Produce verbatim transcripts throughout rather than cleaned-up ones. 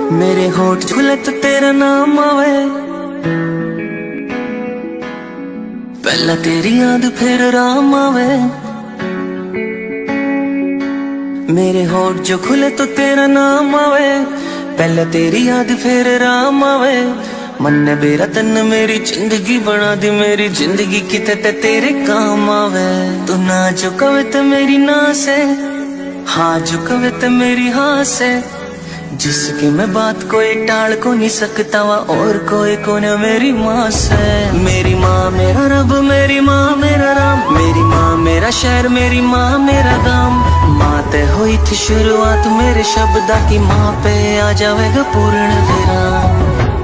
मेरे होठ खुले तो तेरा नाम आवे, पहला तेरी याद फिर राम आवे। मेरे होठ जो खुले तो तेरा नाम आवे, पहला तेरी याद फिर राम आवे। मन ने बेरा तन मेरी जिंदगी बना दी, मेरी जिंदगी किते ते तेरे काम आवे। तू ना जो कवे ते मेरी ना से, हाँ जो कवे ते मेरी हाँ से। जिसकी मैं बात कोई टाल को नहीं सकता वा, और कोई कौन मेरी माँ से। मेरी माँ मेरा रब, मेरी माँ मेरा राम, मेरी माँ मेरा शहर, मेरी माँ मेरा गाम। माँ ते हुई थी शुरुआत मेरे शब्दा की, माँ पे आ जाएगा पूर्ण विराम।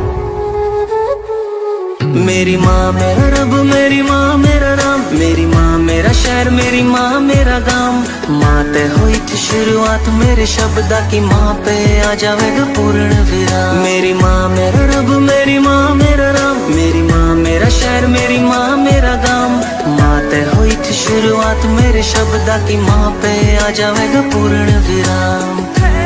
मेरी माँ मेरा रब, मेरी माँ मेरा राम, मेरी माँ मेरा शहर, मेरी माँ मेरा गाम। माँ ते हुई थी शुरुआत मेरे शब्दा की, माँ पे आ जाएगा पूर्ण विराम। मेरी माँ मेरा रब, मेरी माँ मेरा राम, मेरी माँ मेरा शहर, मेरी माँ मेरा गाम। माँ ते हुई थी शुरुआत मेरे शब्दा की, माँ पे आ जाएगा पूर्ण विराम।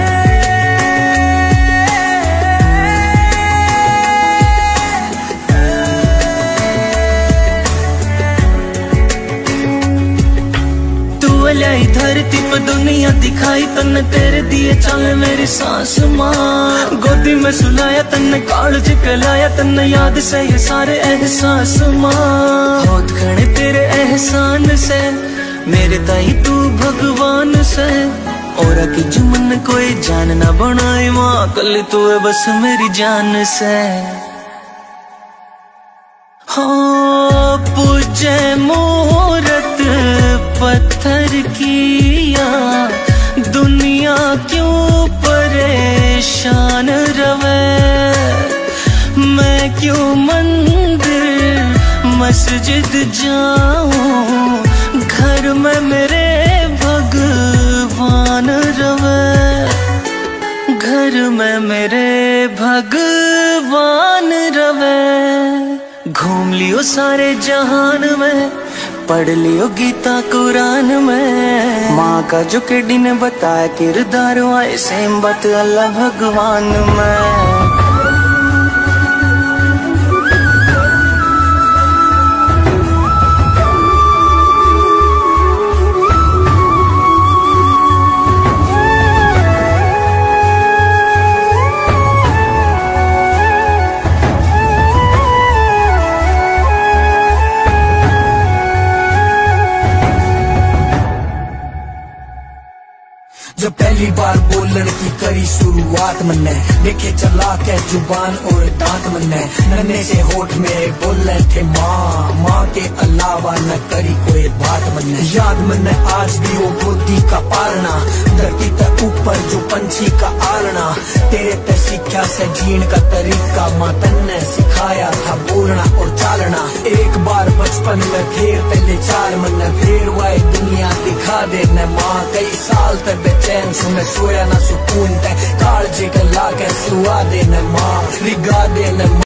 लाई धरती पर दुनिया दिखाई तन्ने, तेरे दिए चले मेरी सांस माँ। गोदी में सुलाया तन्ने, कालज पिलाया तन्ने, याद से ये सारे एहसास माँ। बहुत घने तेरे एहसान से, मेरे ताई तू भगवान से। और की जुमन कोई जान ना बनाए माँ, कल तू है बस मेरी जान से। हाँ पूजे मूरत पत्थर किया, दुनिया क्यों परेशान रवे। मैं क्यों मंदिर मस्जिद जाऊं, घर में मेरे भगवान रवे। घर में मेरे भगवान रवे। घूम लियो सारे जहान में, पढ़ लियो गीता कुरान में। माँ का जो केडी ने बताया किरदार, आए सेम बात अल्लाह भगवान में। जब पहली बार बोलन की करी शुरुआत मन्ने, देखे चला के जुबान और दांत मन्ने। नन्हे से होठ में बोले थे माँ, माँ के अलावा न करी कोई बात मन्ने। याद मन्ने आज भी वो गोदी का पालना, धरती के ऊपर जो पंछी का आलना। तेरे पे सीखा से जीण का तरीका, माँ तन्ने सिखाया था बोलना और चालना। एक बार बचपन में फिर पहले चार मन्ने, फिर वही दुनिया दिखा देने माँ। कई साल तक बेचैन सु मैं सोया ना सुकून ते, कालजे के लाके सुआ देने माँ, रिगा देने।